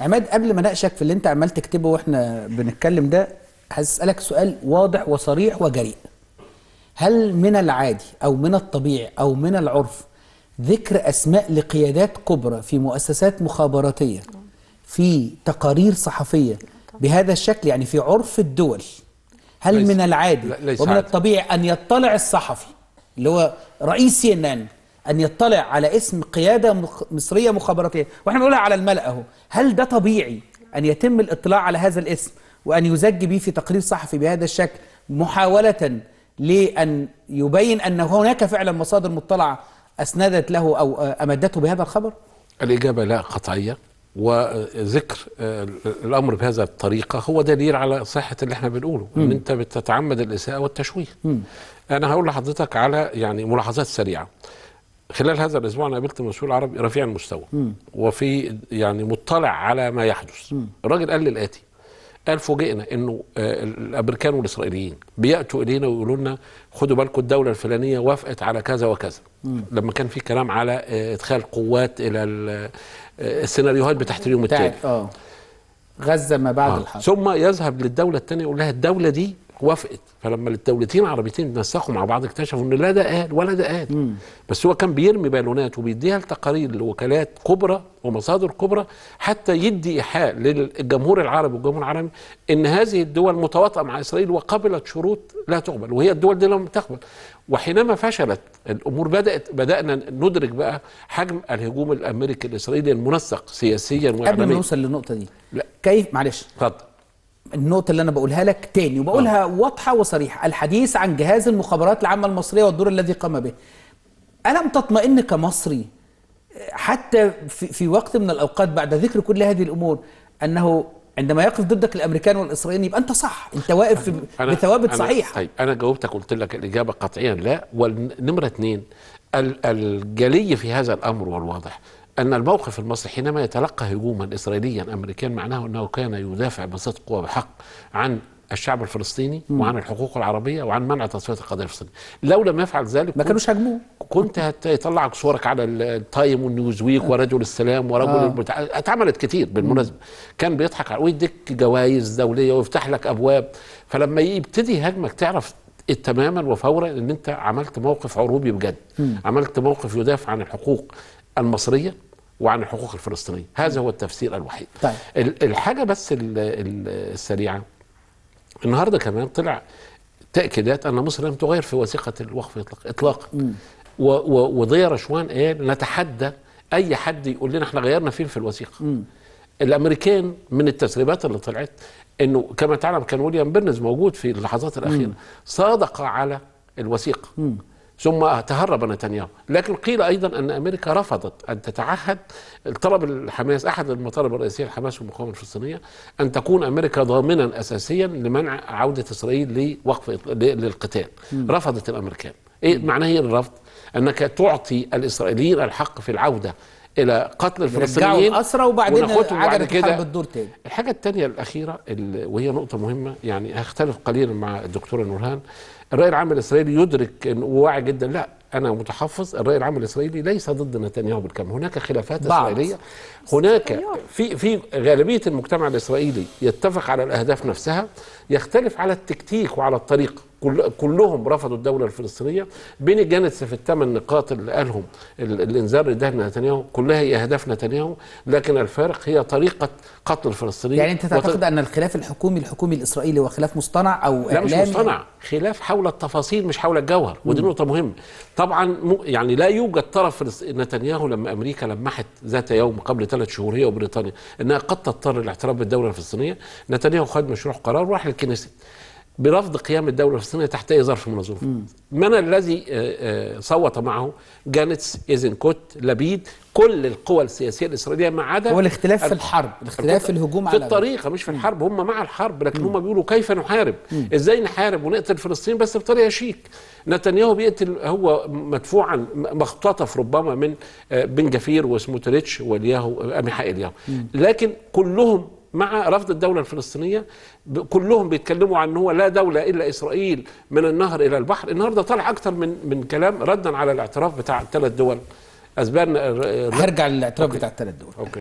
عماد، قبل ما اناقشك في اللي انت عمال تكتبه واحنا بنتكلم ده، هسألك سؤال واضح وصريح وجريء. هل من العادي او من الطبيعي او من العرف ذكر اسماء لقيادات كبرى في مؤسسات مخابراتية في تقارير صحفية بهذا الشكل؟ يعني في عرف الدول هل من العادي ومن الطبيعي ان يطلع الصحفي اللي هو رئيس CNN أن يطلع على اسم قيادة مصرية مخابراتية واحنا بنقولها على الملأ اهو؟ هل ده طبيعي أن يتم الاطلاع على هذا الاسم وأن يزج به في تقرير صحفي بهذا الشكل محاولة لأن يبين أن هناك فعلا مصادر مطلعة أسندت له أو أمدته بهذا الخبر؟ الإجابة لا قطعية، وذكر الأمر بهذا الطريقة هو دليل على صحة اللي احنا بنقوله، ان انت بتتعمد الإساءة والتشويه. أنا هقول لحضرتك على يعني ملاحظات سريعة. خلال هذا الاسبوع انا قابلت مسؤول عربي رفيع المستوى وفي يعني مطلع على ما يحدث. الراجل قال لي الاتي، قال فوجئنا انه الامريكان والاسرائيليين بياتوا الينا ويقولوا لنا خدوا بالكم الدوله الفلانيه وافقت على كذا وكذا، لما كان في كلام على ادخال قوات الى السيناريوهات بتاعت اليوم الثاني غزه ما بعد الحرب، ثم يذهب للدوله الثانيه يقول لها الدوله دي وافقت. فلما الدولتين العربيتين نسقوا مع بعض اكتشفوا ان لا ده قال ولا ده قال. بس هو كان بيرمي بالونات وبيديها لتقارير لوكالات كبرى ومصادر كبرى حتى يدي ايحاء للجمهور العربي والجمهور العالمي ان هذه الدول متواطئه مع اسرائيل وقبلت شروط لا تقبل، وهي الدول دي لم تقبل. وحينما فشلت الامور بدانا ندرك بقى حجم الهجوم الامريكي الاسرائيلي المنسق سياسيا واعلاميا. قبل ما نوصل للنقطه دي، لا كيف معلش اتفضل. النقطة اللي أنا بقولها لك تاني وبقولها واضحة وصريحة، الحديث عن جهاز المخابرات العامة المصرية والدور الذي قام به. ألم تطمئن كمصري حتى في وقت من الأوقات بعد ذكر كل هذه الأمور أنه عندما يقف ضدك الأمريكان والإسرائيليين يبقى أنت صح، أنت واقف بثوابت صحيحة؟ طيب أنا جاوبتك قلت لك الإجابة قطعيا لا. والنمرة 2 الجلي في هذا الأمر والواضح أن الموقف المصري حينما يتلقى هجوما إسرائيليا أمريكيا معناه أنه كان يدافع بصدق وبحق عن الشعب الفلسطيني وعن الحقوق العربية وعن منع تصفية القضية الفلسطينية. لو لم يفعل ذلك ما كانوش هاجموه، كنت هيطلع صورك على التايم والنيوز ويك ورجل السلام ورجل اتعملت كتير بالمناسبة. كان بيضحك ويديك جوائز دولية ويفتح لك أبواب. فلما يبتدي يهاجمك تعرف تماما وفورا ان انت عملت موقف عروبي بجد، عملت موقف يدافع عن الحقوق المصرية وعن الحقوق الفلسطينية. هذا هو التفسير الوحيد. طيب. الحاجة بس السريعة، النهاردة كمان طلع تأكيدات أن مصر لم تغير في وثيقة الوقف إطلاقا. وضياء رشوان قال نتحدى أي حد يقول لنا احنا غيرنا فين في الوثيقة. الأمريكان من التسريبات اللي طلعت أنه كما تعلم كان ويليام بيرنز موجود في اللحظات الأخيرة صادق على الوثيقة ثم تهرب نتنياهو. لكن قيل أيضا أن أمريكا رفضت أن تتعهد. طلب الحماس أحد المطالب الرئيسية الحماس والمقاومة الفلسطينية أن تكون أمريكا ضامنا أساسيا لمنع عودة إسرائيل للقتال. رفضت الأمريكان. إيه معناه هي الرفض؟ أنك تعطي الإسرائيليين الحق في العودة إلى قتل الفلسطينيين الأسرى وبعدين عجلة الحرب الدور تاني. الحاجة الثانية الأخيرة وهي نقطة مهمة، يعني هختلف قليلا مع الدكتورة نورهان. الرأي العام الإسرائيلي يدرك أنه واعي جدا. لا أنا متحفظ، الرأي العام الإسرائيلي ليس ضد نتنياهو بالكامل. هناك خلافات إسرائيلية، هناك في غالبية المجتمع الإسرائيلي يتفق على الأهداف نفسها، يختلف على التكتيك وعلى الطريقة. كلهم رفضوا الدولة الفلسطينية. بيني جانتس في ال8 نقاط اللي قالهم الإنذار ده نتنياهو كلها هي أهداف نتنياهو، لكن الفارق هي طريقة قتل الفلسطينيين. يعني أنت تعتقد أن الخلاف الحكومي الإسرائيلي هو خلاف مصطنع أو إعلامي؟ لا مش مصطنع، خلاف حول التفاصيل مش حول الجوهر. ودي نقطة مهمة. طبعا يعني لا يوجد طرف نتنياهو لما أمريكا لمحت ذات يوم قبل 3 شهور هي وبريطانيا أنها قد تضطر الاعتراف بالدولة الفلسطينية، نتنياهو خد مشروع قرار وراح للكنيست برفض قيام الدولة الفلسطينية تحت أي ظرف من الظروف. من الذي صوت معه؟ جانتس، ايزنكوت، لبيد، كل القوى السياسية الإسرائيلية ما عدا هو الاختلاف في الحرب، الاختلاف في الهجوم في الطريقة مش في الحرب. هم مع الحرب لكن هم بيقولوا كيف نحارب؟ ازاي نحارب ونقتل فلسطين بس بطريقة شيك. نتنياهو بيقتل، هو مدفوعا مختطف ربما من بن جفير وسموتريتش والياهو أميحاء الياهو، لكن كلهم مع رفض الدولة الفلسطينية. كلهم بيتكلموا عن هو لا دولة إلا إسرائيل من النهر إلى البحر. النهاردة طلع أكتر من كلام ردا على الاعتراف بتاع ال3 دول. أسبان هرجع للاعتراف بتاع ال3 دول.